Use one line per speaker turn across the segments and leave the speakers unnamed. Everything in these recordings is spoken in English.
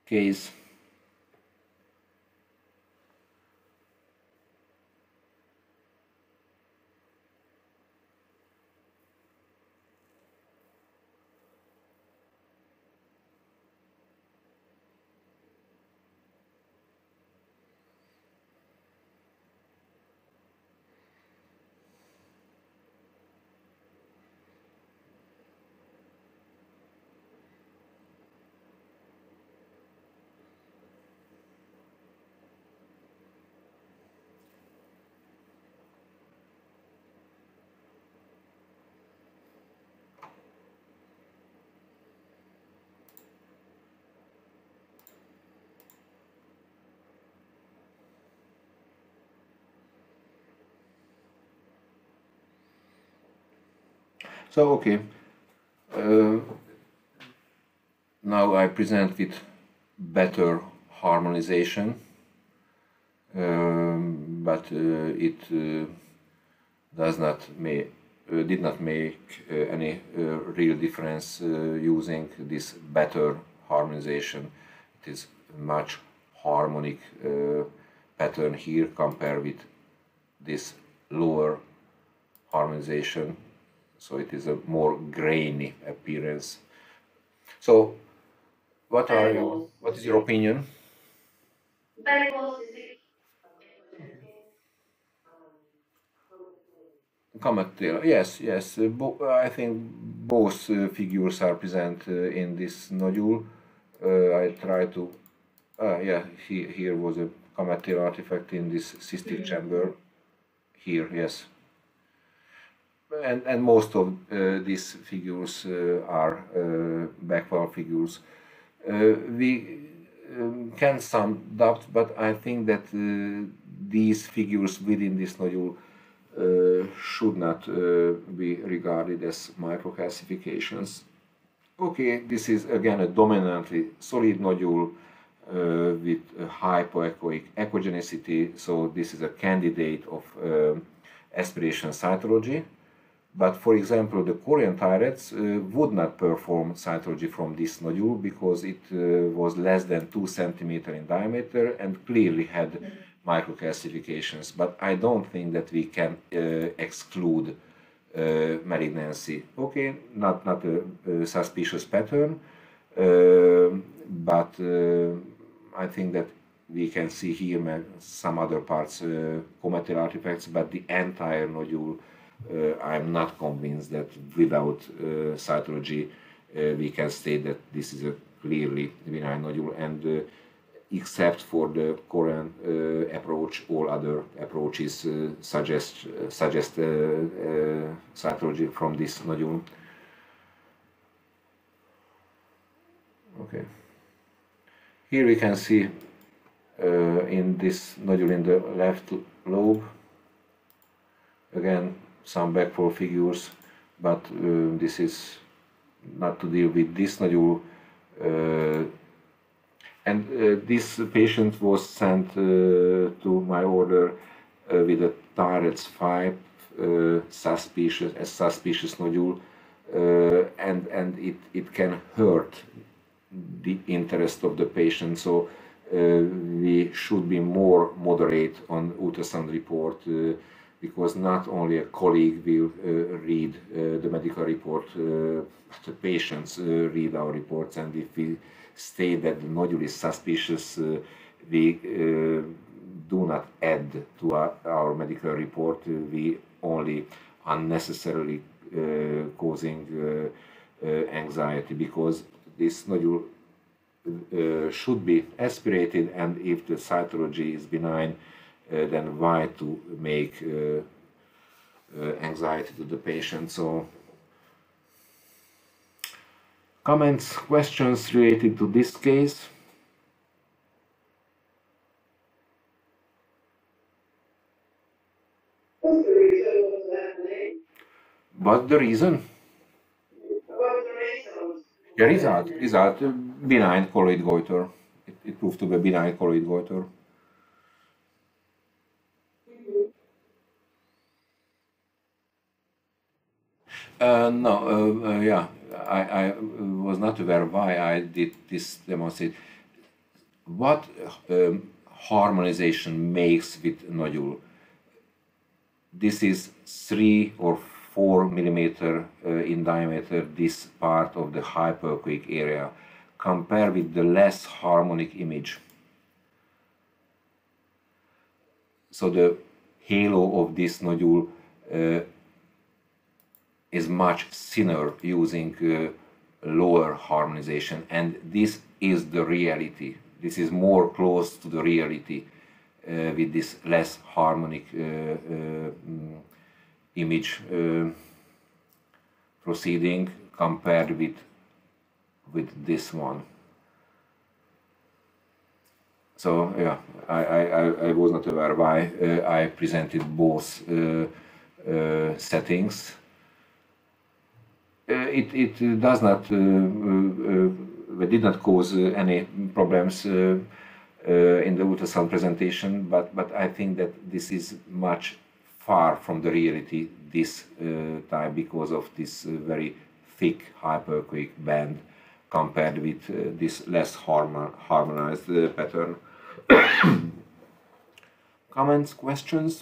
case. So okay, now I present with better harmonization, but it does not make did not make any real difference using this better harmonization. It is much harmonic pattern here compared with this lower harmonization, so it is a more grainy appearance. So what is your opinion? Comet tail, yes, yes. I think both figures are present in this nodule. I try to, yeah, here was a comet tail artifact in this cystic chamber. Here, yes. And most of these figures are backfall figures. We can some doubt, but I think that these figures within this nodule should not be regarded as microcalcifications. Okay, this is again a dominantly solid nodule with hypoechoic echogenicity, so this is a candidate of aspiration cytology. But for example, the Korean Tyrex would not perform cytology from this nodule because it was less than 2 centimeters in diameter and clearly had microcalcifications. But I don't think that we can exclude malignancy. Okay, not a suspicious pattern, but I think that we can see here some other parts, cometal artifacts, but the entire nodule, I'm not convinced that without cytology we can state that this is a clearly benign nodule, and except for the Korean approach, all other approaches suggest cytology from this nodule. Okay. Here we can see in this nodule in the left lobe, again some backfall figures, but this is not to deal with this nodule. And this patient was sent to my order with a Tyrex 5 suspicious nodule, and it can hurt the interest of the patient. So we should be more moderate on ultrasound report, because not only a colleague will read the medical report, but the patients read our reports, and if we state that the nodule is suspicious, we do not add to our medical report, we only unnecessarily causing anxiety, because this nodule should be aspirated, and if the cytology is benign, then why to make anxiety to the patient? So, comments, questions related to this case?
What's the reason of that name?
What's the reason?
What's the reason?
The result, benign colloid goiter. It proved to be a benign colloid goiter. No, yeah, I was not aware why I did this demonstrate. what harmonization makes with nodule. This is 3 or 4 millimeter in diameter, this part of the hypoechoic area, compared with the less harmonic image. So the halo of this nodule is much thinner using lower harmonization, and this is the reality. This is more close to the reality with this less harmonic image proceeding compared with this one. So yeah, I was not aware why I presented both settings. It does not did not cause any problems in the ultrasound presentation, but I think that this is much far from the reality this time, because of this very thick hypoechoic band compared with this less harmonized pattern. Comments, questions?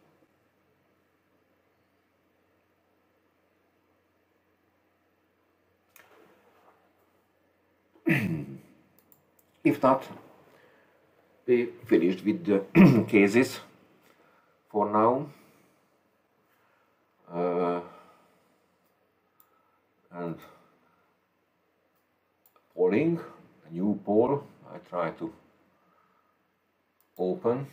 If not, we finished with the cases for now. And polling, a new poll, I try to open.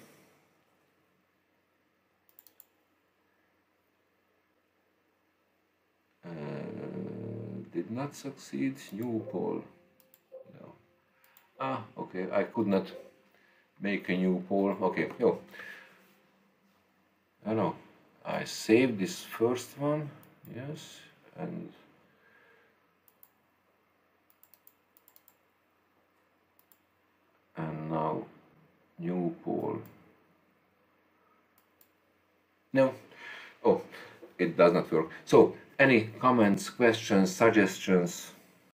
Did not succeed, new poll. No. Ah, okay, I could not make a new poll. Okay, yo. I know. I saved this first one, yes, and now new poll. No. Oh, it does not work. So, any comments, questions, suggestions?